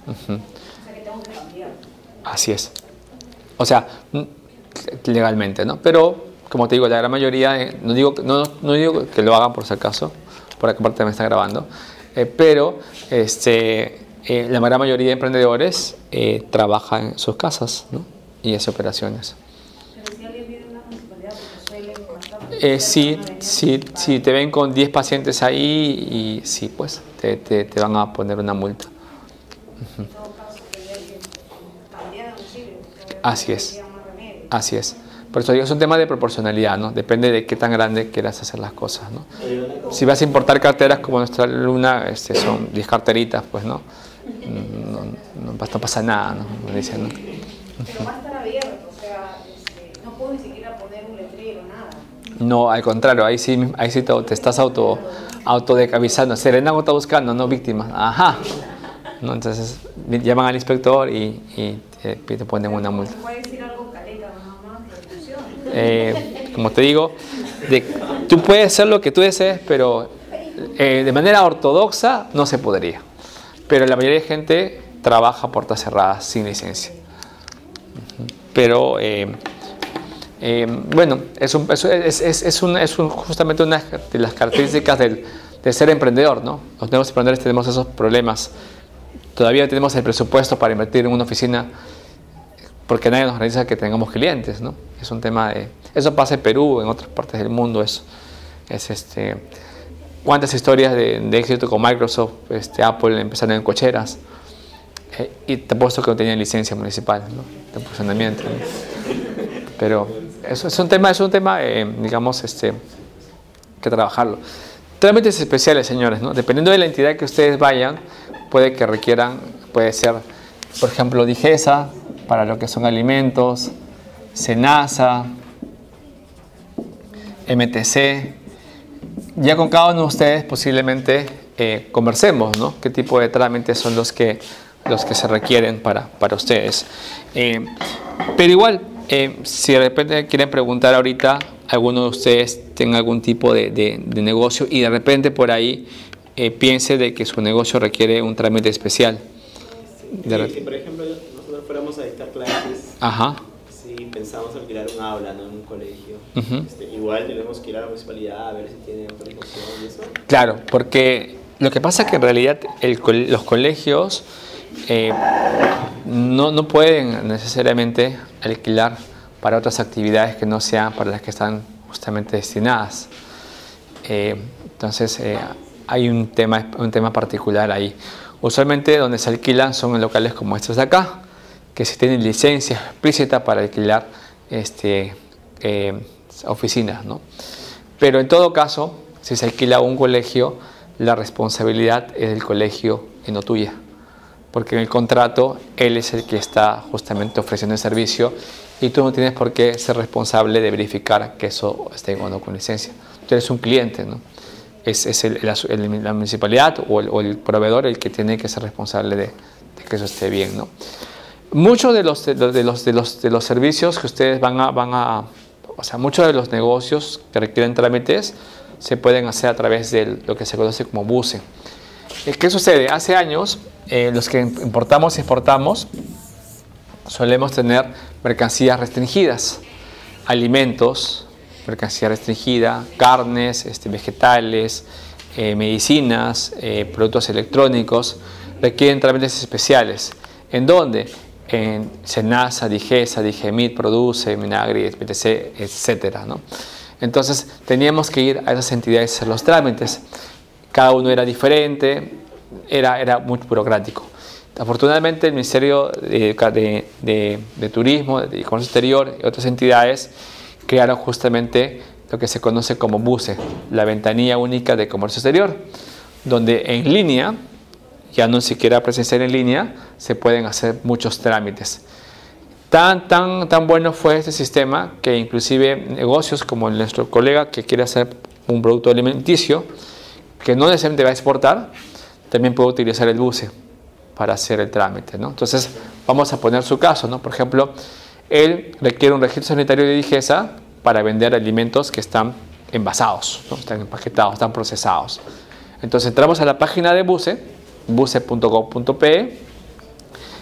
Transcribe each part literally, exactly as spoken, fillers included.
Uh-huh. O sea que tengo que cambiar. Así es. O sea, legalmente, ¿no? Pero, como te digo, la gran mayoría, no digo, no, no digo que lo hagan por si acaso, por acá aparte me está grabando, eh, pero este, eh, la gran mayoría de emprendedores eh, trabaja en sus casas, ¿no? Y hace operaciones. Pero si alguien viene a una municipalidad, porque suelen bastante. Eh, sí, sí, sí, te ven con diez pacientes ahí y sí, pues, te, te, te van a poner una multa. Uh-huh. En todo caso, tendría que cambiar de domicilio. Así es. Así es. Por eso digo, es un tema de proporcionalidad, ¿no? Depende de qué tan grande quieras hacer las cosas, ¿no? Si vas a importar carteras como nuestra Luna, este, son diez carteritas, pues, ¿no? No, no, no pasa nada, ¿no? Me dicen, ¿no? Pero va a estar abierto, o sea, este, no puedo ni siquiera poner un letrero, nada. No, al contrario, ahí sí, ahí sí te, te estás auto, autodecavisando. Serena está buscando, no víctimas. Ajá. ¿No? Entonces, llaman al inspector y, y te, te ponen una multa. ¿Puede decir algo caleta nada más? Eh, como te digo, de, tú puedes hacer lo que tú desees, pero eh, de manera ortodoxa no se podría. Pero la mayoría de gente trabaja a puertas cerradas, sin licencia. Pero, eh, eh, bueno, es, un, es, es, es, un, es un, justamente una de las características del, de ser emprendedor, ¿no? Los nuevos emprendedores tenemos esos problemas. Todavía tenemos el presupuesto para invertir en una oficina porque nadie nos garantiza que tengamos clientes, ¿no? Es un tema de... Eso pasa en Perú, en otras partes del mundo. Es, es este... ¿Cuántas historias de, de éxito con Microsoft, este, Apple empezaron en cocheras? Eh, y te apuesto que no tenían licencia municipal, ¿no? De funcionamiento, ¿no? Pero eso es un tema, es un tema eh, digamos, este, que trabajarlo. Trámites especiales, señores, ¿no? Dependiendo de la entidad que ustedes vayan, puede que requieran, puede ser, por ejemplo, DIGESA, para lo que son alimentos, SENASA, M T C. Ya con cada uno de ustedes posiblemente eh, conversemos, ¿no? Qué tipo de trámites son los que, los que se requieren para, para ustedes. Eh, pero igual, eh, si de repente quieren preguntar ahorita, alguno de ustedes tenga algún tipo de, de, de negocio y de repente por ahí eh, piense de que su negocio requiere un trámite especial. Sí, sí, si por ejemplo nosotros fuéramos a dictar clases, ajá, si pensamos alquilar un aula, ¿no? En un colegio, uh-huh. este, igual tenemos que ir a la municipalidad a ver si tiene autorización y eso. Claro, porque lo que pasa es que en realidad el, los colegios eh, no, no pueden necesariamente alquilar para otras actividades que no sean para las que están justamente destinadas. Eh, entonces eh, hay un tema, un tema particular ahí. Usualmente donde se alquilan son en locales como estos de acá, que se tienen licencia explícita para alquilar este, eh, oficinas, ¿no? Pero en todo caso, si se alquila un colegio, la responsabilidad es del colegio y no tuya, porque en el contrato él es el que está justamente ofreciendo el servicio y tú no tienes por qué ser responsable de verificar que eso esté o no con licencia. Tú eres un cliente, ¿no? Es, es el, el, el, la municipalidad o el, o el proveedor el que tiene que ser responsable de, de que eso esté bien, ¿no? Muchos de los, de, los, de, los, de, los, de los servicios que ustedes van a, van a, o sea, muchos de los negocios que requieren trámites se pueden hacer a través de lo que se conoce como BUCE. ¿Qué sucede? Hace años, eh, los que importamos y exportamos, solemos tener mercancías restringidas, alimentos, mercancía restringida, carnes, este, vegetales, eh, medicinas, eh, productos electrónicos, requieren trámites especiales. ¿En dónde? En SENASA, DIGESA, DIGEMIT, Produce, Minagri, M T C, etcétera, ¿no? Entonces teníamos que ir a esas entidades a hacer los trámites. Cada uno era diferente, era, era muy burocrático. Afortunadamente el Ministerio de, de, de, de Turismo, de Comercio Exterior y otras entidades crearon justamente lo que se conoce como BUCE, la Ventanilla Única de Comercio Exterior, donde en línea, ya no siquiera presencial en línea, se pueden hacer muchos trámites. Tan, tan, tan bueno fue este sistema que inclusive negocios como nuestro colega que quiere hacer un producto alimenticio, que no necesariamente va a exportar, también puede utilizar el BUCE para hacer el trámite, ¿no? Entonces, vamos a poner su caso, ¿no? Por ejemplo, él requiere un registro sanitario de DIGESA para vender alimentos que están envasados, ¿no? Están empaquetados, están procesados. Entonces, entramos a la página de BUCE, buce punto gov punto pe,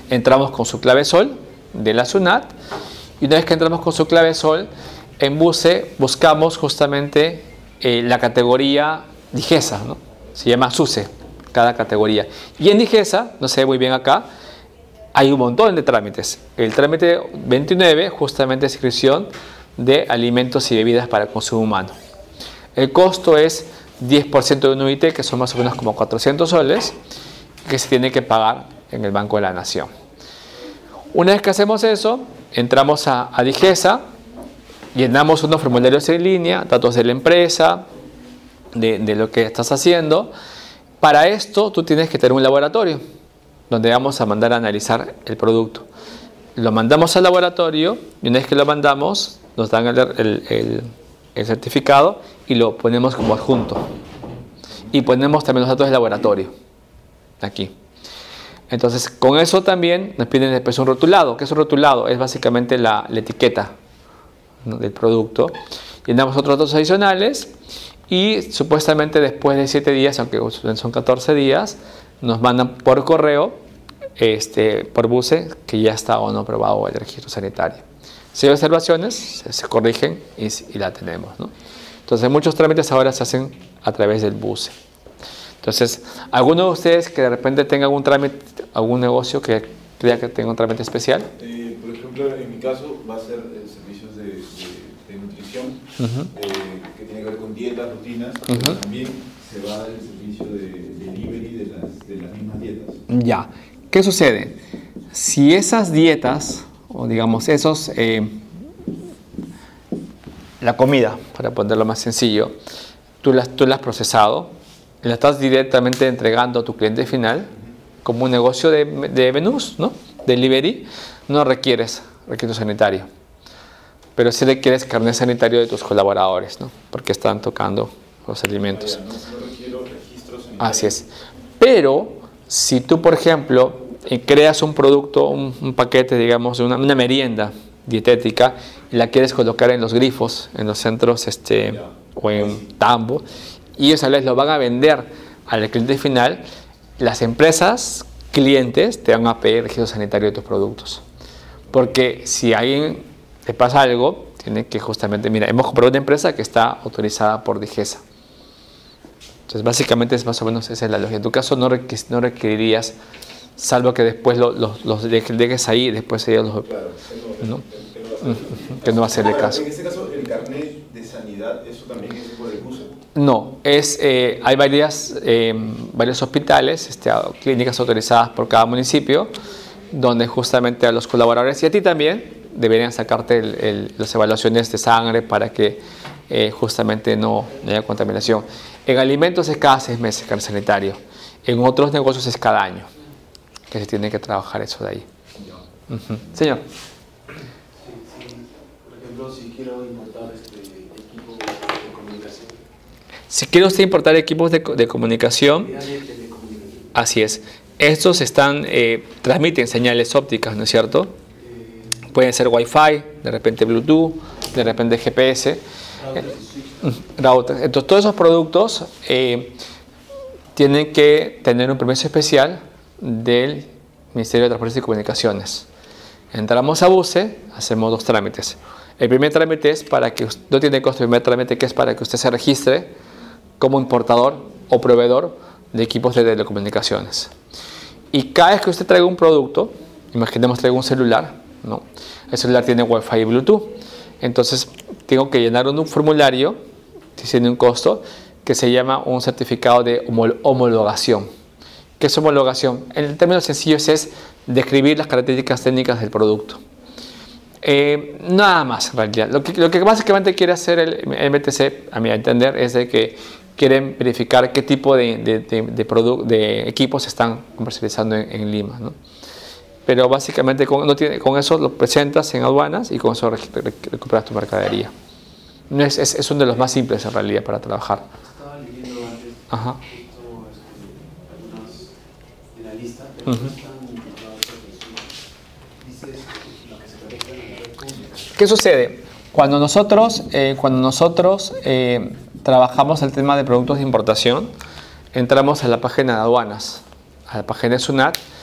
entramos con su clave SOL de la SUNAT, y una vez que entramos con su clave SOL, en BUCE buscamos justamente eh, la categoría DIGESA, ¿no? Se llama SUSE, cada categoría. Y en DIGESA, no se ve muy bien acá, hay un montón de trámites. El trámite veintinueve justamente es inscripción de alimentos y bebidas para consumo humano. El costo es diez por ciento de un U I T, que son más o menos como cuatrocientos soles, que se tiene que pagar en el Banco de la Nación. Una vez que hacemos eso, entramos a, a DIGESA, llenamos unos formularios en línea, datos de la empresa, de, de lo que estás haciendo. Para esto tú tienes que tener un laboratorio donde vamos a mandar a analizar el producto. Lo mandamos al laboratorio y una vez que lo mandamos nos dan el, el, el, el certificado y lo ponemos como adjunto. Y ponemos también los datos del laboratorio, aquí. Entonces, con eso también nos piden después un rotulado. ¿Qué es un rotulado? Es básicamente la, la etiqueta, ¿no?, del producto. Llenamos otros datos adicionales y supuestamente después de siete días, aunque son catorce días, nos mandan por correo, este, por BUCE, que ya está o no aprobado el registro sanitario. Si hay observaciones, se, se corrigen y, y la tenemos, ¿no? Entonces, muchos trámites ahora se hacen a través del BUCE. Entonces, ¿alguno de ustedes que de repente tenga algún trámite, algún negocio que crea que tenga un trámite especial? Eh, por ejemplo, en mi caso va a ser eh, servicios de, de, de nutrición, uh-huh. eh, que tiene que ver con dietas, rutinas, uh-huh. pero también se va a dar el servicio de, de delivery de las, de las mismas dietas. Ya. ¿Qué sucede? Si esas dietas, o digamos esos, eh, la comida, para ponerlo más sencillo, tú la tú la has procesado, la estás directamente entregando a tu cliente final como un negocio de, de menús, ¿no? Delivery, no requieres requisito sanitario, pero sí requieres carnet sanitario de tus colaboradores, ¿no? Porque están tocando los alimentos. No, no requiero registro sanitario. Así es. Pero si tú, por ejemplo, creas un producto, un, un paquete, digamos, una, una merienda dietética, y la quieres colocar en los grifos, en los centros este, o en tambo, y ellos a veces lo van a vender al cliente final, las empresas clientes te van a pedir el registro sanitario de tus productos. Porque si a alguien te pasa algo, tiene que justamente, mira, hemos comprado una empresa que está autorizada por DIGESA. Entonces, básicamente es más o menos esa es la lógica. En tu caso no, requ no requerirías, salvo que después los lo, lo dejes ahí y después ellos los... Claro, ¿no? Que no va a ser el caso. En este caso, el carnet de sanidad, ¿eso también es por el BUCE? No, es, eh, hay varias, eh, varios hospitales, este, clínicas autorizadas por cada municipio, donde justamente a los colaboradores y a ti también deberían sacarte el, el, las evaluaciones de sangre para que eh, justamente no, no haya contaminación. En alimentos es cada seis meses carnet sanitario, en otros negocios es cada año que se tiene que trabajar eso de ahí. Uh-huh. Señor. Si quiero importar este, equipos de comunicación. Si quiere usted importar equipos de, de comunicación, así es. Estos están, eh, transmiten señales ópticas, ¿no es cierto? Eh, Pueden ser Wi-Fi, de repente Bluetooth, de repente G P S. Routers. Entonces, todos esos productos eh, tienen que tener un permiso especial del Ministerio de Transportes y Comunicaciones. Entramos a BUCE, hacemos dos trámites. El primer trámite es para que, no tiene costo, el primer trámite que es para que usted se registre como importador o proveedor de equipos de telecomunicaciones. Y cada vez que usted traiga un producto, imaginemos traiga un celular, ¿no? El celular tiene Wi-Fi y Bluetooth. Entonces, tengo que llenar un formulario, que tiene un costo, que se llama un certificado de homologación. ¿Qué es homologación? En términos sencillos es describir las características técnicas del producto. Eh, nada más, en realidad. Lo que, lo que básicamente quiere hacer el M T C, a mi entender, es de que quieren verificar qué tipo de, de, de, de, de equipos se están comercializando en, en Lima, ¿no? Pero básicamente con, no tiene, con eso lo presentas en aduanas y con eso recuperas tu mercadería. No es, es, es uno de los más simples en realidad para trabajar. Estaba leyendo antes Ajá. justo, este, algunas de la lista, pero uh-huh. no están incorporadas porque dice lo que se conecta en la red pública. ¿Qué sucede? Cuando nosotros, eh, cuando nosotros eh, trabajamos el tema de productos de importación, entramos a la página de aduanas, a la página de SUNAT,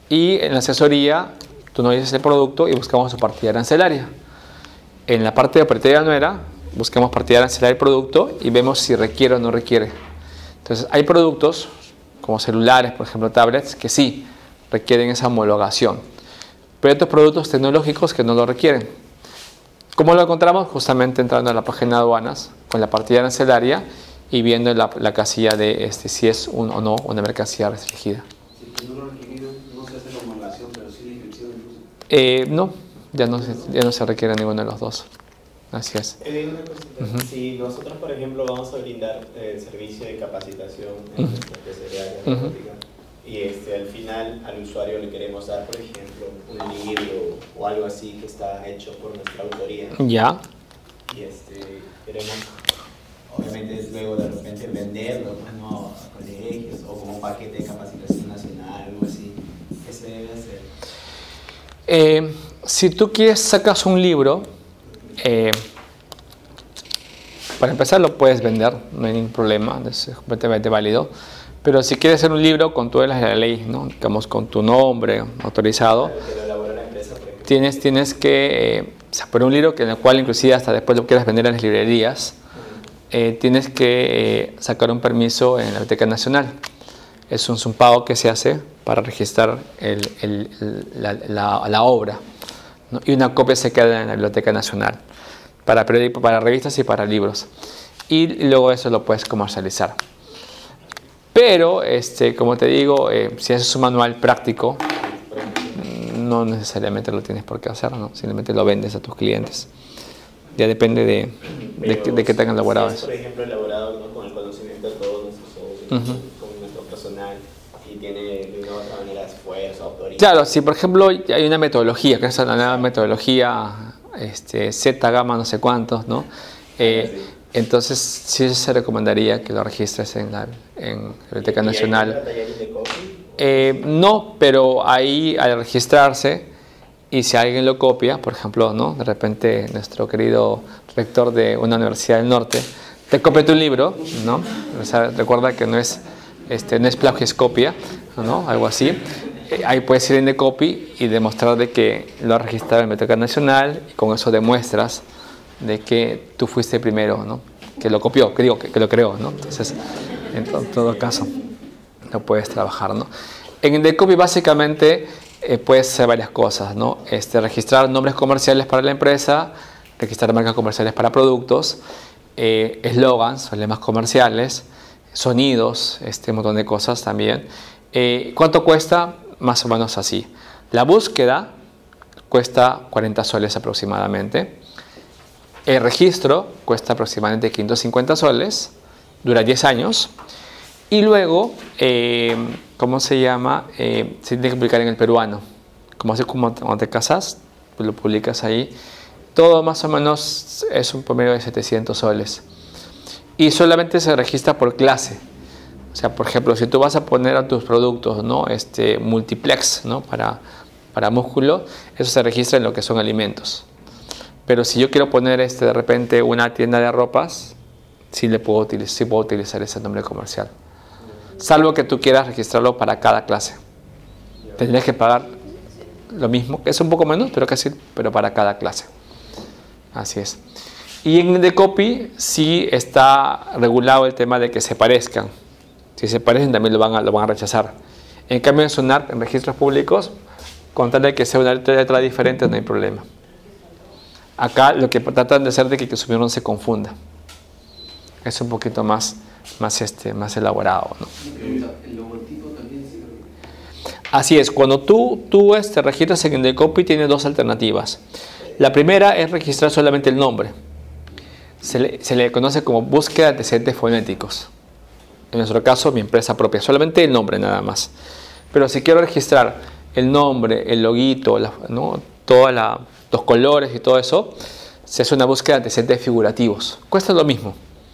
Y en la asesoría, tú nos dices el producto y buscamos su partida arancelaria. En la parte de partida aduanera, buscamos partida arancelaria del producto y vemos si requiere o no requiere. Entonces, hay productos, como celulares, por ejemplo, tablets, que sí requieren esa homologación. Pero hay otros productos tecnológicos que no lo requieren. ¿Cómo lo encontramos? Justamente entrando a la página de aduanas con la partida arancelaria y viendo la, la casilla de este, si es un, o no una mercancía restringida. Si no lo requieren, no se hace la homologación, pero sí la inscripción incluso. Eh, no, ya no, se, ya no se requiere ninguno de los dos. Así es. Eh, una cosita. Uh-huh. Si nosotros, por ejemplo, vamos a brindar el servicio de capacitación en uh-huh. nuestra especialidad de robótica, uh-huh. y este, al final al usuario le queremos dar, por ejemplo, un libro o algo así que está hecho por nuestra autoría. Ya. Y este, queremos, obviamente, luego de repente venderlo, pues, ¿no? A colegios o como un paquete de capacitación nacional, algo así. ¿Qué se debe hacer? Eh, si tú quieres, sacas un libro. Eh, para empezar lo puedes vender, no hay ningún problema, es completamente válido. Pero si quieres hacer un libro con todas las de la ley, ¿no? Digamos con tu nombre autorizado, tienes, tienes que, eh, o sea, por un libro que en el cual inclusive hasta después lo quieras vender en las librerías, eh, tienes que eh, sacar un permiso en la Biblioteca Nacional. Es un, es un pago que se hace para registrar el, el, el, la, la, la obra, ¿no? Y una copia se queda en la Biblioteca Nacional para, para revistas y para libros, y luego eso lo puedes comercializar. Pero, este, como te digo, eh, si haces un manual práctico, no necesariamente lo tienes por qué hacer, ¿no? Simplemente lo vendes a tus clientes. Ya depende de, de, de qué tengan elaborado eso. Por ejemplo, elaborado, ¿no? Con el conocimiento de todos nuestros socios, uh-huh. con nuestro personal, y tiene de una u otra manera esfuerzo, autoría. Claro, si por ejemplo hay una metodología, que es la nueva metodología este, Z, gamma, no sé cuántos, ¿no? Eh, sí. Entonces sí se recomendaría que lo registres en la, en la Biblioteca Nacional. ¿De copy? Eh, no, pero ahí al registrarse, y si alguien lo copia, por ejemplo, ¿no? De repente nuestro querido rector de una universidad del norte te copia tu libro, ¿no? O sea, recuerda que no es, este, no es plagio, es copia, ¿no? Algo así. Eh, ahí puedes ir en Decopy y demostrar de que lo has registrado en la Biblioteca Nacional, y con eso demuestras de que tú fuiste el primero, ¿no? Que lo copió, que digo, que, que lo creó, ¿no? Entonces, en to todo caso, lo puedes trabajar, ¿no? En Decopy básicamente eh, puedes hacer varias cosas, ¿no? Este, registrar nombres comerciales para la empresa, registrar marcas comerciales para productos, eslogans, eh, lemas comerciales, sonidos, este, un montón de cosas también. Eh, ¿Cuánto cuesta? Más o menos así. La búsqueda cuesta cuarenta soles aproximadamente. El registro cuesta aproximadamente quinientos cincuenta soles, dura diez años. Y luego, eh, ¿cómo se llama? Eh, se tiene que publicar en el peruano. Como así como cuando te casas, pues lo publicas ahí. Todo más o menos es un promedio de setecientos soles. Y solamente se registra por clase. O sea, por ejemplo, si tú vas a poner a tus productos, ¿no? este, multiplex, ¿no? para, para músculo, eso se registra en lo que son alimentos. Pero si yo quiero poner este, de repente una tienda de ropas, sí, le puedo, utilizar, sí puedo utilizar ese nombre comercial. Salvo que tú quieras registrarlo para cada clase. Tendrías que pagar lo mismo, es un poco menos, pero casi, pero para cada clase. Así es. Y en Decopy sí está regulado el tema de que se parezcan. Si se parecen también lo van a, lo van a rechazar. En cambio en SUNAT, en registros públicos, con tal de que sea una letra diferente no hay problema. Acá lo que tratan de hacer es que el consumidor no se confunda. Es un poquito más, más, este, más elaborado, ¿no? ¿El logotipo también sirve? Así es. Cuando tú, tú este, registras en Decopy, tienes dos alternativas. La primera es registrar solamente el nombre. Se le, se le conoce como búsqueda de antecedentes fonéticos. En nuestro caso, mi empresa propia. Solamente el nombre nada más. Pero si quiero registrar el nombre, el loguito, la, ¿no? toda la... los colores y todo eso, se hace una búsqueda de antecedentes figurativos. Cuesta lo mismo.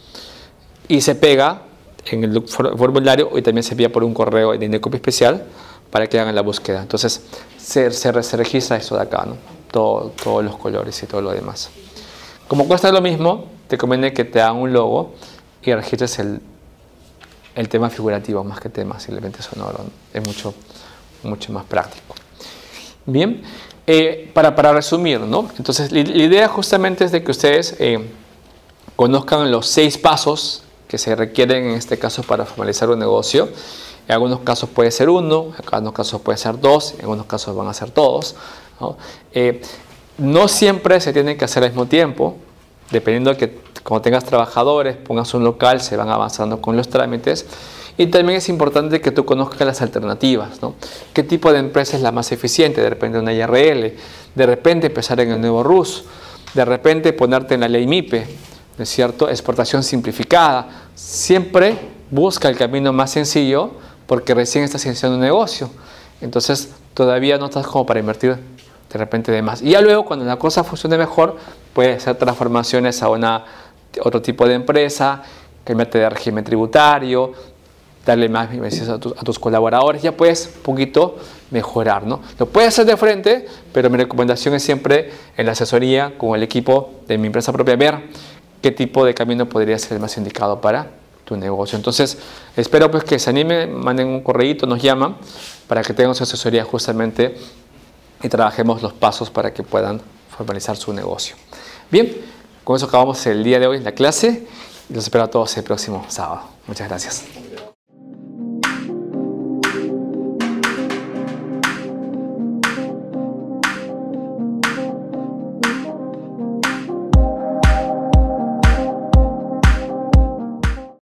Y se pega en el formulario y también se envía por un correo de Decopy especial para que hagan la búsqueda. Entonces, se, se, se registra eso de acá, ¿no? Todo, todos los colores y todo lo demás. Como cuesta lo mismo, te conviene que te hagan un logo y registres el, el tema figurativo más que tema simplemente sonoro, ¿no? Es mucho, mucho más práctico. Bien, eh, para, para resumir, ¿no? Entonces, la, la idea justamente es de que ustedes eh, conozcan los seis pasos que se requieren en este caso para formalizar un negocio. En algunos casos puede ser uno, en algunos casos puede ser dos, en algunos casos van a ser todos, ¿no? Eh, no siempre se tienen que hacer al mismo tiempo, dependiendo de que como tengas trabajadores, pongas un local, se van avanzando con los trámites. Y también es importante que tú conozcas las alternativas, ¿no? ¿Qué tipo de empresa es la más eficiente? De repente una I R L, de repente empezar en el nuevo R U S, de repente ponerte en la ley M I P E, ¿no es cierto? Exportación simplificada. Siempre busca el camino más sencillo porque recién estás iniciando un negocio. Entonces todavía no estás como para invertir de repente de más. Y ya luego cuando la cosa funcione mejor, puedes hacer transformaciones a una, otro tipo de empresa, cambiarte de régimen tributario, darle más beneficios a, tu, a tus colaboradores, ya puedes un poquito mejorar, ¿no? Lo puedes hacer de frente, pero mi recomendación es siempre en la asesoría con el equipo de mi empresa propia, ver qué tipo de camino podría ser el más indicado para tu negocio. Entonces, espero pues que se animen, manden un correíto, nos llaman, para que tengan su asesoría justamente y trabajemos los pasos para que puedan formalizar su negocio. Bien, con eso acabamos el día de hoy en la clase y los espero a todos el próximo sábado. Muchas gracias.